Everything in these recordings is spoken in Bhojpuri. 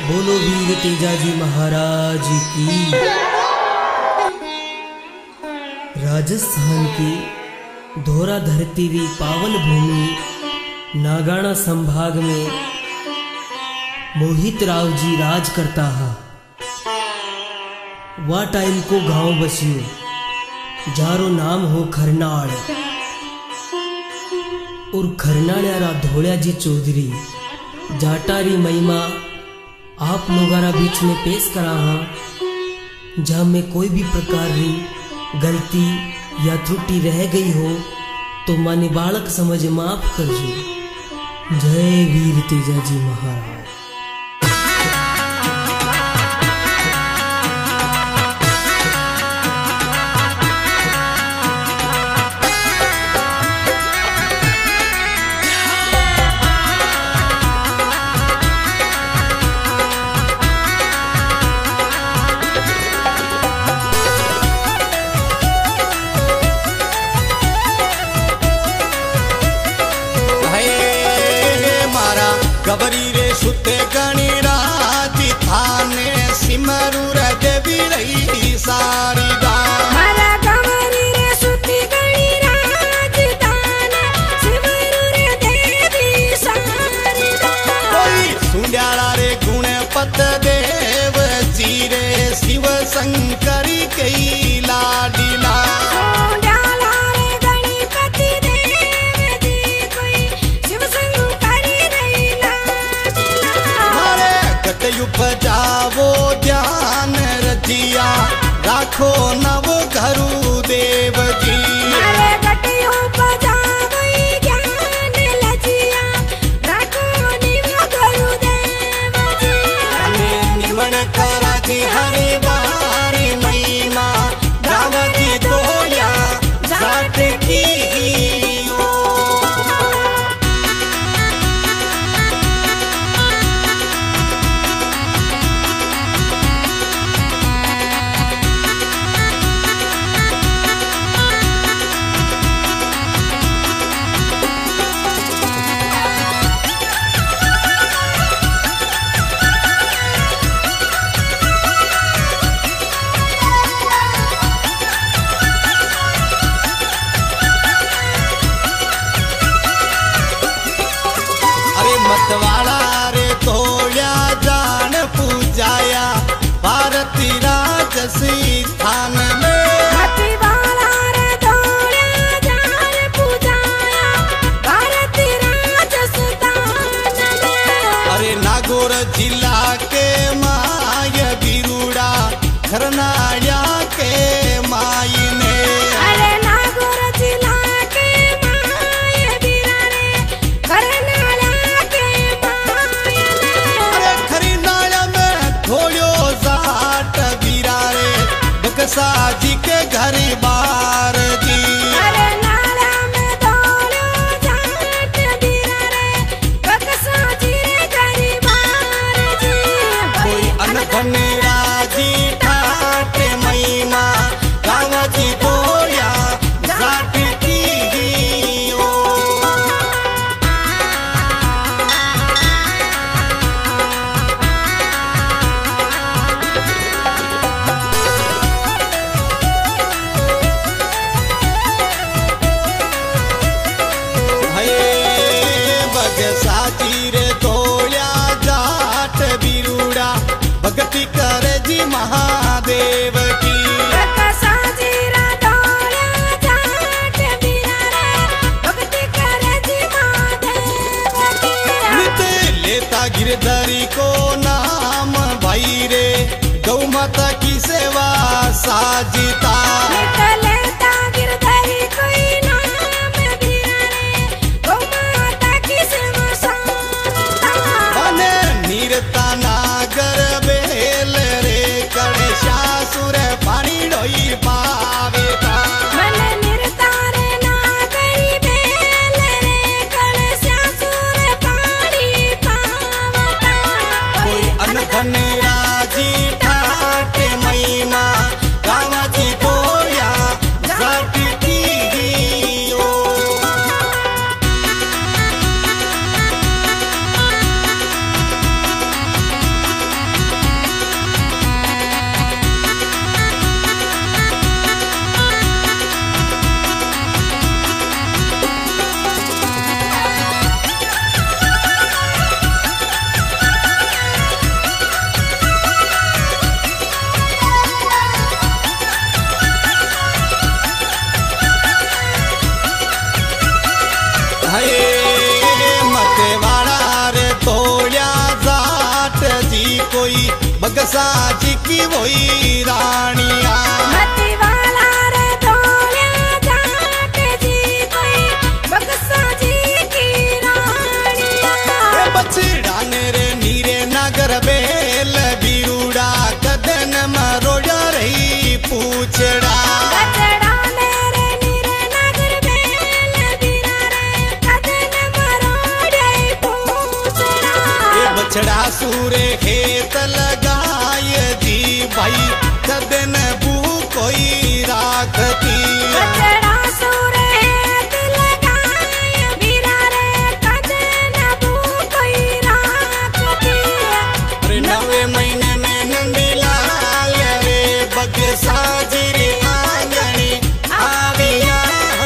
बोलो वीर तेजाजी महाराज की। राजस्थान की धोरा धरती री पावन भूमि नागाना संभाग में मोहित राव जी राज करता हा। वा टाइम को गांव बसियो जारो नाम हो खरनाड़ और खरनाड़्यारा धोलिया जी चौधरी जाटारी महिमा आप लोगारा बीच में पेश करा हाँ। जहाँ में कोई भी प्रकार की गलती या त्रुटि रह गई हो तो माने बालक समझ माफ करजो। जय वीर तेजाजी महाराज। गबरी रे सुते गणी राजी थाने सिमरू रे देवी रही सारी गाँव। मारा गबरी रे सुते गणी राजी थाने सिमरू रे देवी सारी गाँव। कोई सुंड्याला रे गुणपत देव जी रे शिव शंकरी कई लाडीला। उपजावो ध्यान रजिया राखो नव घरु देव जी। निमन करा जी हरे बारी महिमा रावती धोलिया जाट की। मतवाला रे धोलिया जान पूजाया भारती राजसी स्थान में। मतवाला रे धोलिया जान पूजाया भारती राजस्थान में। अरे नागौर जिला के माय बिरुड़ा खरनाड़िया के माई ने। साजी के घर बार जी। अरे नाला में धोलियो जाट बीरा रे बक्सा जी रे घर बार जी। कोई अनधन राजी ठाट महिमा गाँव जी धोलिया जाट की। साजी रे धोलिया जाट बिरुड़ा भक्ति करे जी महादेव की। साजी रे धोलिया जाट बीरा रे भक्ति करे जी महादेव की। नित लेता गिरधरी को नाम भाई रे गौ माता की सेवा साजिता। नागर बेल रे कड़े शासुर पानी डोई पावे था। मन निरतार नागरी बेल रे कड़े शासुर पानी पावता। कोई अनधन राजी ठाट महिमा गाँव जी तो बक्सा जी की वही रानिया। मती वाला रे धोलिया जाट जी कोई बक्सा जी की रानिया। बछड़ा ने रे नीरे नगर बेल बिरुड़ा कदन मरोड़ा रही पूछड़ा। बछड़ा ने रे नीरे नगर बेल बिरा रे कदन मरोड़ा पूछड़ा। बछड़ा सूरे खेत लगाए जी भाई कदन बू कोई राखती। बछड़ा सूरे खेत लगाए बिरा रे कदन बू कोई राखती। अरे नवे महीने में नंदी लाल रे बक्सा जी रे आंगणी आविया।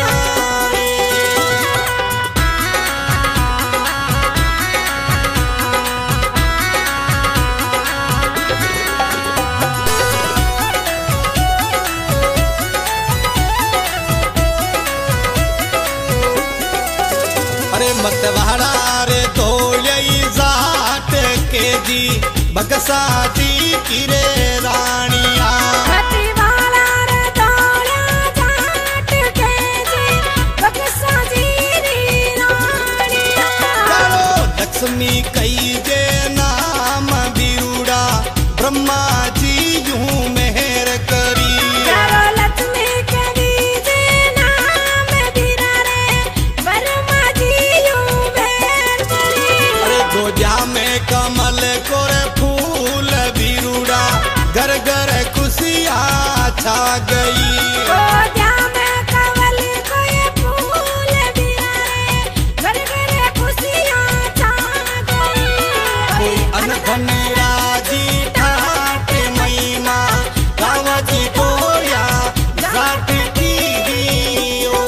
अरे मतवाड़ा रे तोलई जाट के जी बक्सा जी की रे रानिया। मती वाला रे धोलिया जाट के जी बक्सा जी री रानिया। चलो लक्ष्मी कई जे नाम बिरुड़ा ब्रह्मा जी यूं मेहर करी। करो लक्ष्मी के बीजे नाम बिरा रे वर्मा जी यूं मेहर करी। अरे गोजा में कमल कोर फूल बिरुड़ा घर घर खुशियाँ छा गई। गोजा में कमल कोई फूल बिरा रे घर घर खुशियाँ छा गई। कोई अनधन राजी ठाट महिमा गाँव जी बोया जाट की दियो।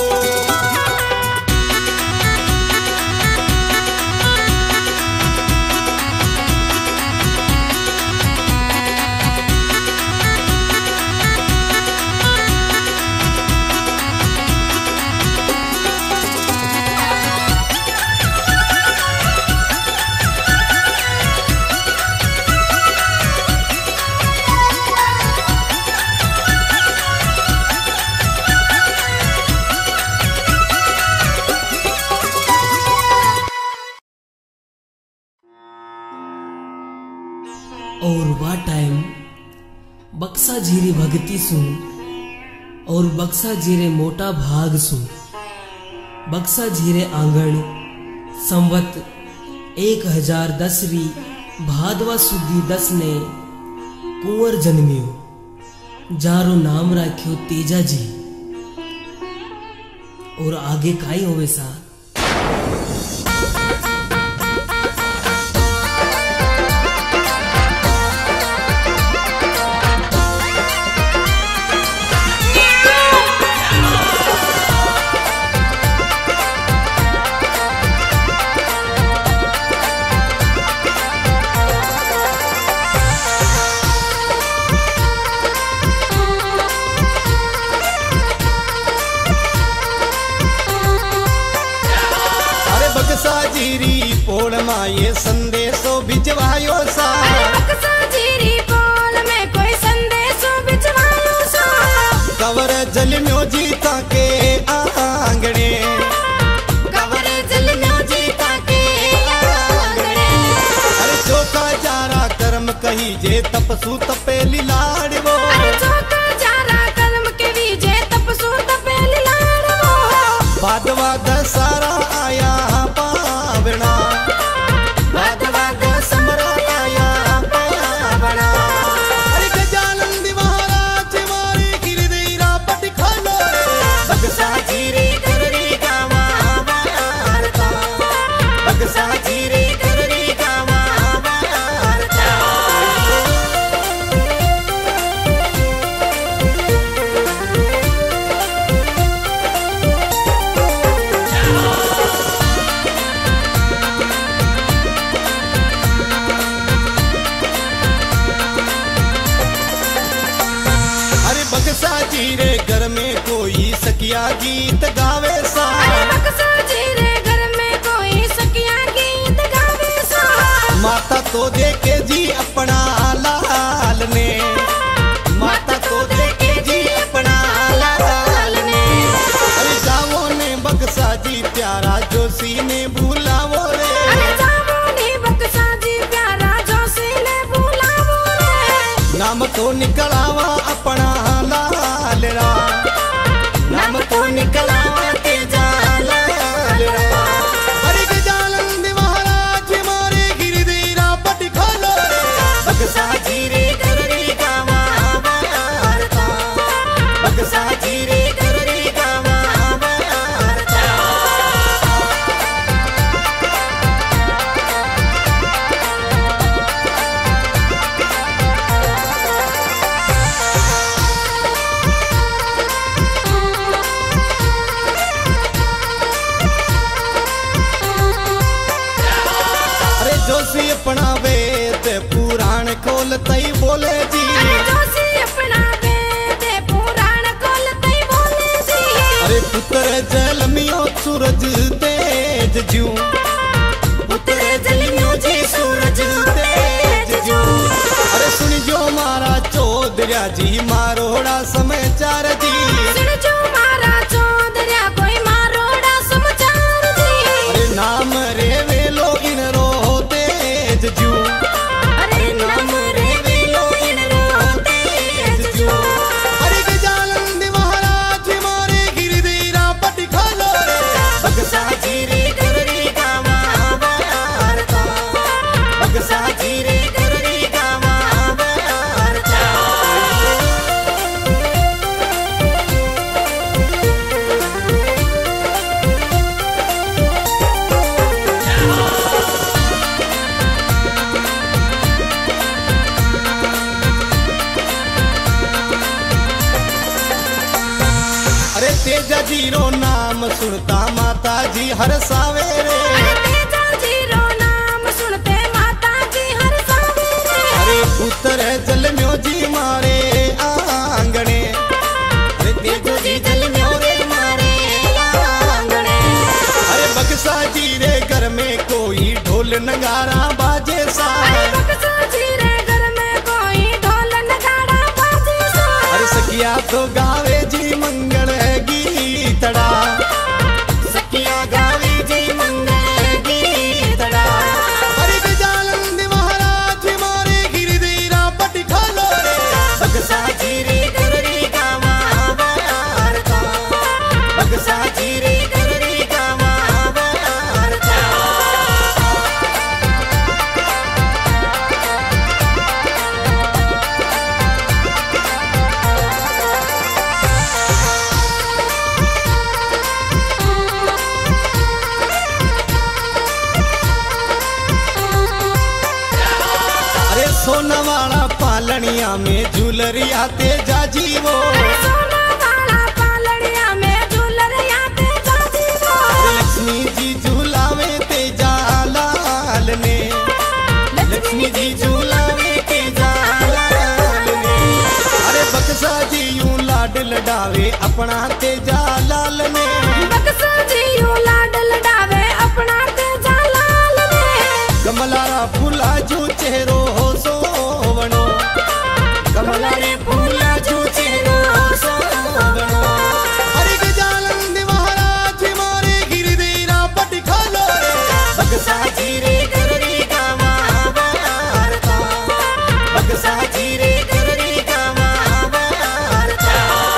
और वह टाइम बक्सा जीरे भगती सु और बक्सा जीरे मोटा भाग सु बक्सा जीरे आंगण संवत 1010 री भादवा सुदी 10 ने कुंवर जन्मियो जारो नाम राख्यो तेजा जी। और आगे काई होवे सा। बक्सा जीरी पोल में ये संदेशो भिजवायो सा। बक्सा जीरी पोल में कोई संदेशो भिजवायो सा। कवर जल में जीता के आंगणे कवर जल में जीता के आंगणे। अरे चौका जारा कर्म कही जे तपसु तपेली लाड़वो। अरे चौका जारा कर्म के विजय तपसु तपेली लाड़वो। भादवा दशहरा आया पावना भादवा दशहरा आया पावना। अरे गजानंदी महाराज मारे गिरदेरा पट खानो रे बक्सा जीरे कररी गावा वारता। बक्सा जीरे कररी गावा वारता। बक्सा जीरे घर में कोई सकिया गीत गावे सा। बक्सा जीरे घर में कोई सकिया गीत गावे सा। माता तो देखे जी अपना ला लाल ने माता को देखे जी अपना लाल ने। अरे जाओ ने बक्सा जी प्यारा जोशी ने बुलावो रे। नाम तो निकलावा अपना लाल रा, नाम तो निकलावा तेजा लाल रा। अरे गजानंद महाराज मारे गिरधीरा पट खोलो रे। बक्सा जी रे कररी गावा वारता, बक्सा जी रे कररी गावा वारता। जोशी अपना वेद पुराण खोल तई बोले जी। जोशी अपना वेद पुराण खोल तई बोले जी। अरे पुत्र जलमियो सूरज तेज जू, पुत्र जलमियो जी सूरज तेज जू। अरे सुन जो मारा चौधरी जी मारोड़ा समाचार जी। सुन जो मारा चौधरी कोई मारोड़ा समाचार जी। अरे नाम रे वेलो इन रो जू। अरे नाम रे वेलो इन रोते जू। अरे गजानंद महाराज मारे गिरधीरा पट खोलो रे। बक्सा जी रे कररी गावा वारता, बक्सा जी रे कररी गावा वारता। तेजा जी रो नाम सुनता माता जी हर सावे रे। तेजा जी रो नाम सुनते माता जी हर सावे रे। अरे पुत्र जलम्यो जी मारे आंगणे। अरे तेजो जी जलम्यो रे मारे आंगणे। अरे बक्सा जी रे घर में कोई ढोल नगारा बाजे सा। अरे बक्सा जी रे घर में कोई ढोल नगारा बाजे सा। अरे सखिया तो गावे जी मंगल गीतड़ा, सखिया गावे जी मंगल गीतड़ा। अरे गजानंद महाराज मारे गिरधीरा पट खोलो रे। बक्सा जी रे कररी गावा वारता, बक्सा जी रे कररी गावा वारता। सोना वाला पालनिया में झूलरिया तेजा जीवो। सोना वाला पालनिया में झूलरिया तेजा जीवो। लक्ष्मी जी झूलावे तेजा लाल ने, लक्ष्मी जी झूलावे तेजा लाल ने। अरे बक्सा जी यूं लाड लडावे अपना तेजा लाल ने। बक्सा जी यूं लाड लडावे अपना तेजा लाल ने। कमलारा फूला जो चेहरो सोवणो, कमला रे फूला जो चेहरो सोवणो। अरे गजानंद महाराज मारे गिरधीरा पट खोलो रे। बक्सा जी रे कररी गावा वारता, बक्सा जी रे कररी गावा वारता।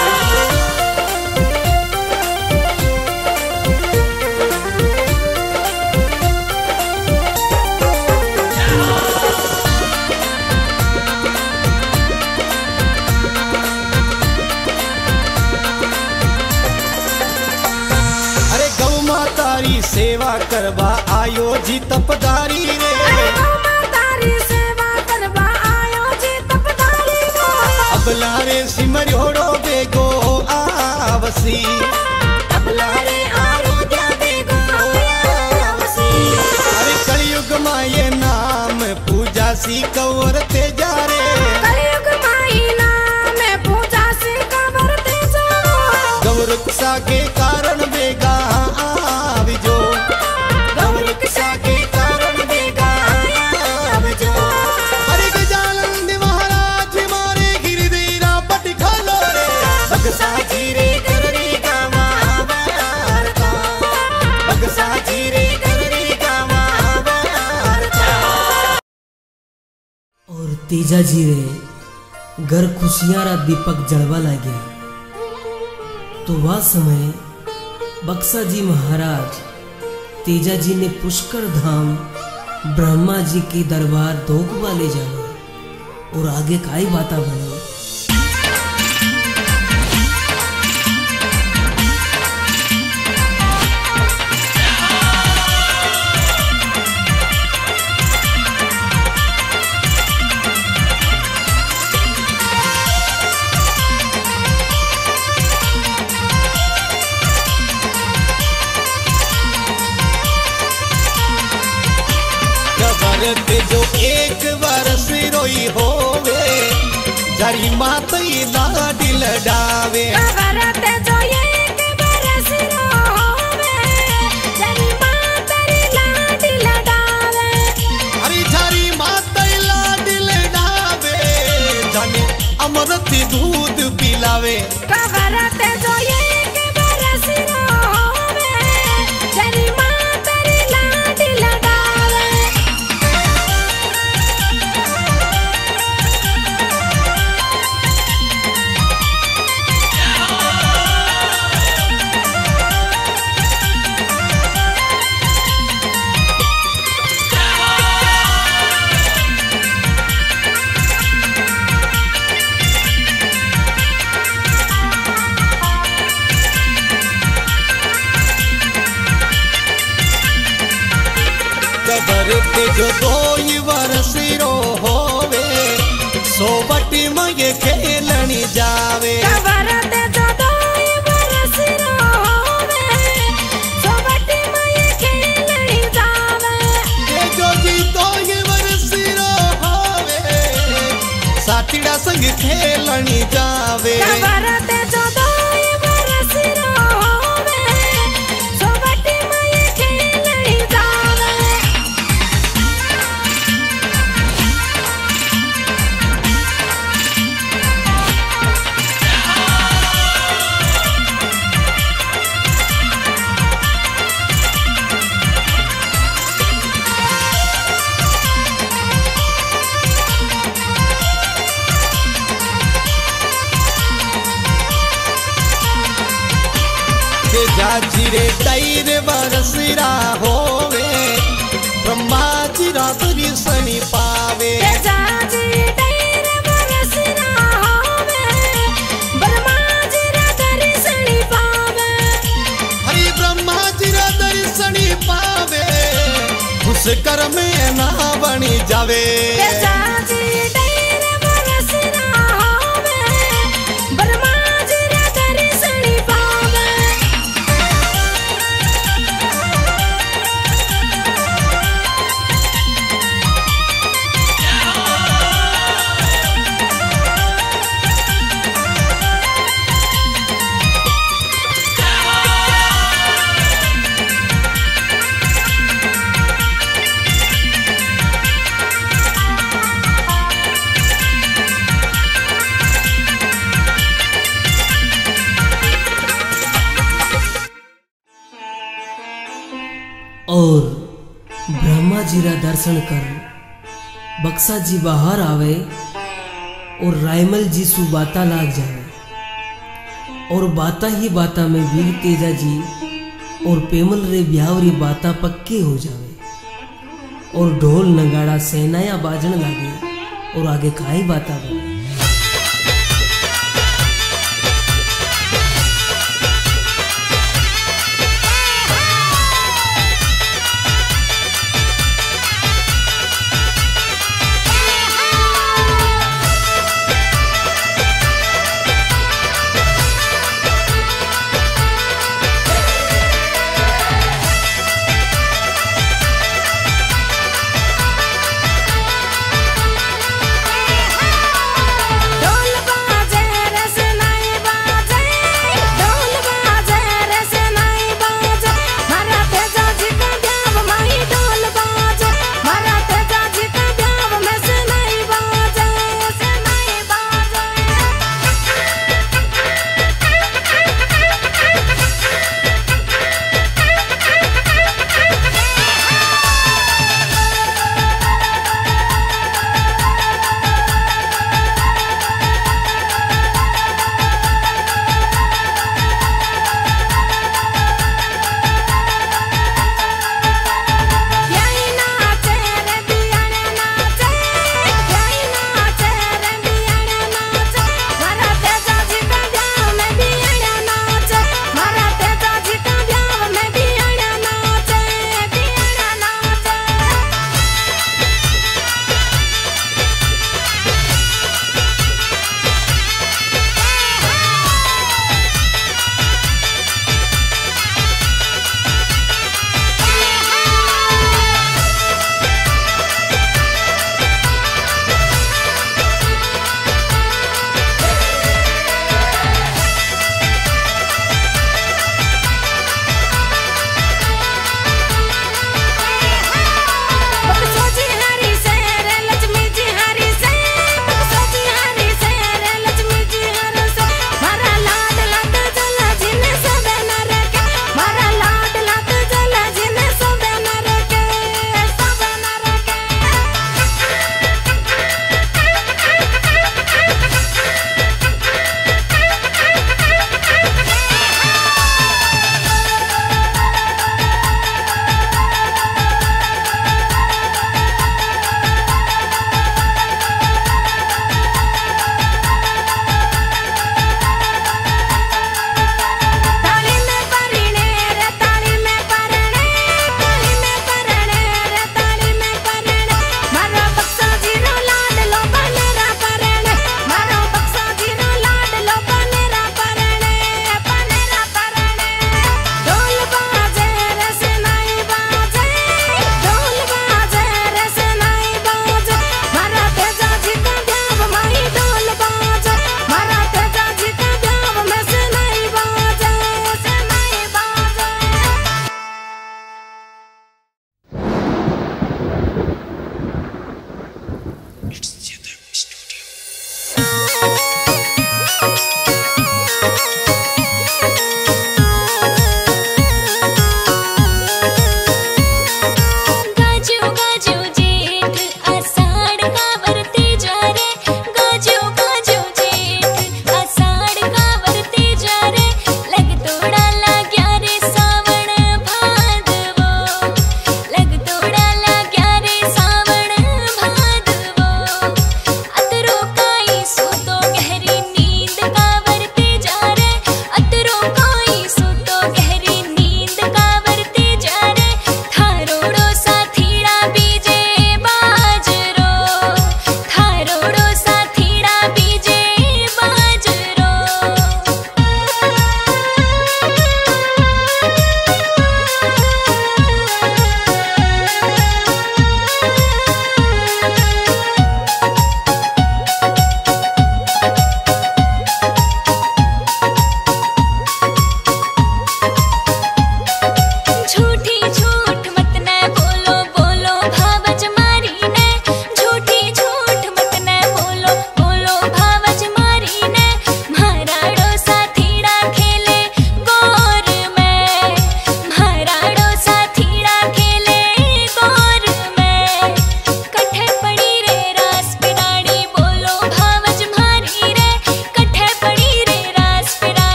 सेवा करवा आयो जी तपदारी रे। तारी सेवा करवा आयो जी तपदारी रे। अबला रे सिमरियोड़ो बेगो आवसी, अबला रे आरोग्य बेगो आवसी। अरे कलयुग मां ये नाम पूजा सी कवर तेजा रे। कलयुग मां ये नाम पूजा सी कवर तेजा। गौरक्षा के कारण बेगा आवजो, गौरक्षा के कारण बेगा आवजो। अरे गजानंद महाराज तेजा जी रे घर खुशियां रा दीपक जलवा ला गया। तो वह समय बक्सा जी महाराज तेजा जी ने पुष्कर धाम ब्रह्मा जी के दरबार दोगवा ले जाओ और आगे काई बाता बनो। ते जो एक वर्ष रोई होवे जरी मातई लाडी लडावे। ते जो एक वर्ष रोवे जरी मातई लाडी लडावे। अरे जरी मातई लाडी लडावे जाने अमृत दूध पिलावे। ते जो एक वर्ष रोवे जरी मातई लाडी लडावे। ते जो दोई वर्ष रो होवे सोबटी मगे खेलनी जावे। ते जो दोई वर्ष रोवे सोबटी मगे खेलनी जावे। ते जो जी दोई वर्ष रो होवे साथीड़ा संग खेलनी जावे। ते जो दोई वर्ष रोवे सोबटी मगे खेलनी जावे। जाजिरे तैर बरसिरा होवे ब्रह्मा जी रातरी सनी पावे। जाजी तैर बरसना होवे ब्रह्मा जी रातरी सनी पावे। हरि ब्रह्मा जी रातरी सनी पावे उस कर्म में ना बनी जावे। जाजी तैर बरसना होवे ब्रह्मा जी रातरी सनी पावे। और ब्रह्मा जी रा दर्शन कर बक्सा जी बाहर आवे और रायमल जी सु बाता लाग जावे। और बाता ही बाता में वीर तेजा जी और पेमल रे ब्यावरी बाता पक्के हो जावे और ढोल नगाड़ा सेनाया बाजन लागे और आगे काई बाता बने।